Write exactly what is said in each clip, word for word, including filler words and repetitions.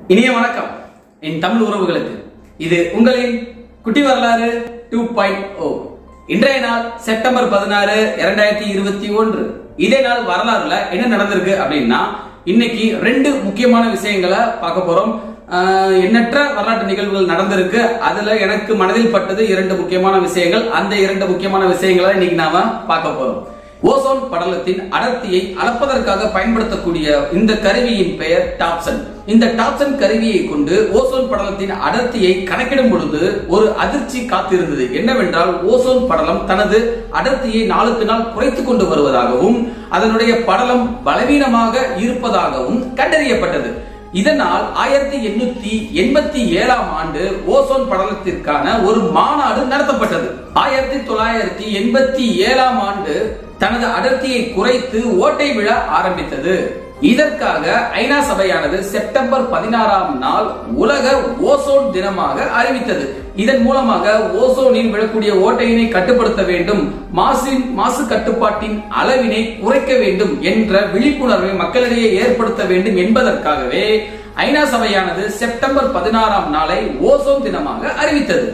இனிய வணக்கம் என் தமிழ் உறவுகளுக்கு. இது உங்களின் குட்டி வரலாறு டூ பாயிண்ட் ஓ. இன்றைய நாள் செப்டம்பர் பதினாறு இரண்டாயிரத்தி இருபத்தி ஒன்று. இதே நாள் வரலாறுல என்ன நடந்திருக்கு அப்படின்னா, இன்னைக்கு ரெண்டு முக்கியமான விஷயங்களை பார்க்க போறோம். எண்ணற்ற வரலாற்று நிகழ்வுகள் நடந்திருக்கு. அதுல எனக்கு மனதில் பட்டது இரண்டு முக்கியமான விஷயங்கள். அந்த இரண்டு முக்கியமான விஷயங்களை இன்னைக்கு நாம பார்க்க போறோம். ஓசோன் படலத்தின் அடர்த்தியை அளப்பதற்காக பயன்படுத்தக்கூடிய இந்த கருவியின் பெயர் டாப்சன். இந்த டாப்சன் கருவியை கொண்டு ஓசோன் படலத்தின் அடர்த்தியை கணக்கிடும் பொழுது ஒரு அதிர்ச்சி காத்திருந்தது. என்னவென்றால், ஓசோன் படலம் தனது அடர்த்தியை நாளுக்கு நாள் குறைத்துக் கொண்டு வருவதாகவும் அதனுடைய படலம் பலவீனமாக இருப்பதாகவும் கண்டறியப்பட்டது. இதனால் ஆயிரத்தி எண்ணூத்தி எண்பத்தி ஏழாம் ஆண்டு ஓசோன் படலத்திற்கான ஒரு மாநாடு நடத்தப்பட்டது. ஆயிரத்தி தொள்ளாயிரத்தி எண்பத்தி ஏழாம் ஆண்டு தனது அடர்த்தியை குறைத்து ஓட்டை விழ ஆரம்பித்தது. இதற்காக ஐநா சபையானது செப்டம்பர் பதினாறாம் நாள் உலக ஓசோன் தினமாக அறிவித்தது. இதன் மூலமாக ஓசோனில் விழக்கூடிய ஓட்டையினை கட்டுப்படுத்த வேண்டும், மாசின் மாசு கட்டுப்பாட்டின் அளவினை குறைக்க வேண்டும் என்ற விழிப்புணர்வை மக்களிடையே ஏற்படுத்த வேண்டும் என்பதற்காகவே ஐநா சபையானது செப்டம்பர் பதினாறாம் நாளை ஓசோன் தினமாக அறிவித்தது.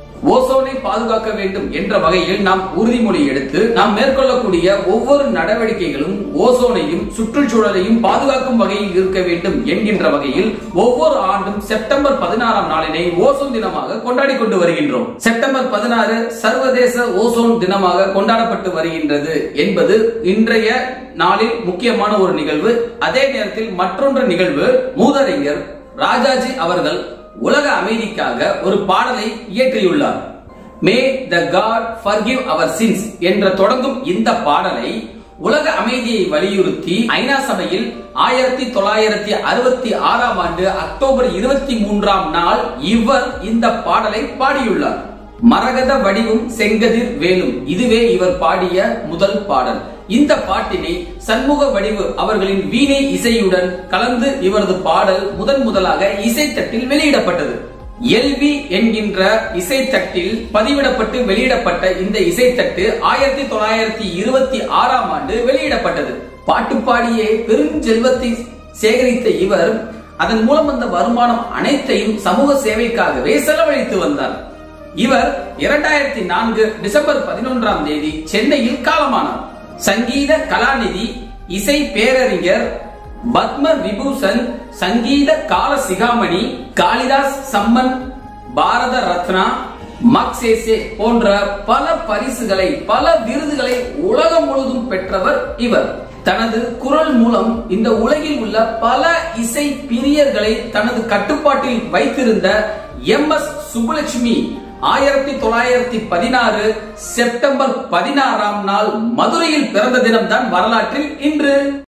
ஓசோனை பாதுகாக்க வேண்டும் என்ற வகையில் நாம் உறுதிமொழி எடுத்து நாம் மேற்கொள்ளக்கூடிய ஒவ்வொரு நடவடிக்கைகளும் ஓசோனையும் சுற்றுச்சூழலையும் பாதுகாக்கும் வகையில் இருக்க வேண்டும் என்கின்ற வகையில் ஒவ்வொரு ஆண்டும் செப்டம்பர் பதினாறாம் நாளினை ஓசோன் தினமாக கொண்டாடி கொண்டு வருகின்றோம். செப்டம்பர் பதினாறு சர்வதேச ஓசோன் தினமாக கொண்டாடப்பட்டு வருகின்றது என்பது இன்றைய நாளில் முக்கியமான ஒரு நிகழ்வு. அதே நேரத்தில் மற்றொன்று நிகழ்வு, மூதறிஞர் ராஜாஜி அவர்கள் உலக அமைதிக்காக ஒரு பாடலை இயற்றியுள்ளார். May the God forgive our sins என்ற தொடங்கும் இந்த பாடலை உலக அமைதியை வலியுறுத்தி ஐநா சபையில் ஆயிரத்தி தொள்ளாயிரத்தி அறுபத்தி ஆறாம் ஆண்டு அக்டோபர் இருபத்தி மூன்றாம் நாள் இவர் இந்த பாடலை பாடியுள்ளார். மரகத வடிவும் செங்கதிர் வேலும், இதுவே இவர் பாடிய முதல் பாடல். இந்த பாட்டினை சண்முக வடிவு அவர்களின் வீணை இசையுடன் கலந்து இவரது பாடல் முதன் முதலாக இசைத்தட்டில் வெளியிடப்பட்டது. எல்வி என்கின்ற இசைத்தட்டில் பதிவிடப்பட்டு வெளியிடப்பட்ட இந்த இசைத்தட்டு ஆயிரத்தி தொள்ளாயிரத்தி இருபத்தி ஆறாம் ஆண்டு வெளியிடப்பட்டது. பாட்டு பாடியே பெருஞ்செல்வத்தை சேகரித்த இவர் அதன் மூலம் வந்த வருமானம் அனைத்தையும் சமூக சேவைக்காகவே செலவழித்து வந்தார். இவர் இரண்டாயிரத்தி நான்கு டிசம்பர் பதினொன்றாம் தேதி சென்னையில் காலமானார். சங்கீத கலாநிதி, இசை பேரறிஞர், பத்ம விபூஷன், சங்கீத கால சிகாமணி, காளிதாஸ் சம்மன், பாரத ரத்னா, மக்சேசே போன்ற பல பரிசுகளை பல விருதுகளை உலகம் முழுவதும் பெற்றவர் இவர். தனது குரல் மூலம் இந்த உலகில் உள்ள பல இசை பிரியர்களை தனது கட்டுப்பாட்டில் வைத்திருந்த எம் எஸ் சுப்புலட்சுமி ஆயிரத்தி தொள்ளாயிரத்தி பதினாறு செப்டம்பர் பதினாறாம் நாள் மதுரையில் பிறந்த தினம்தான் வரலாற்றில் இன்று.